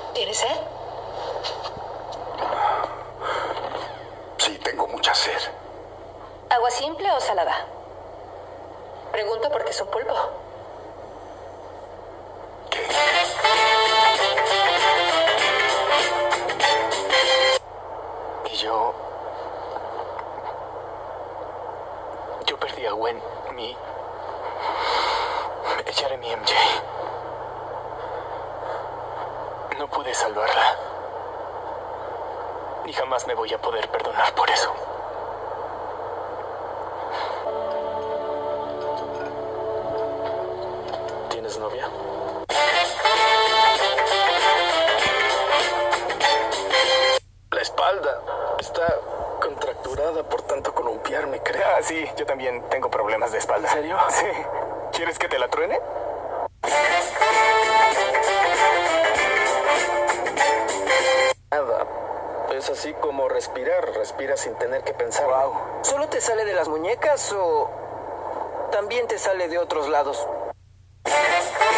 ¿Tienes sed? Sí, tengo mucha sed. ¿Agua simple o salada? Pregunto porque es un pulpo. ¿Qué? Y yo perdí a Gwen, Jeremy MJ. No pude salvarla. Y jamás me voy a poder perdonar por eso. ¿Tienes novia? La espalda está contracturada por tanto columpiarme, creo. Ah, sí, yo también tengo problemas de espalda. ¿En serio? Sí. ¿Quieres que te la truene? Nada. Es así como respirar. Respira sin tener que pensar. Wow. ¿Solo te sale de las muñecas o también te sale de otros lados?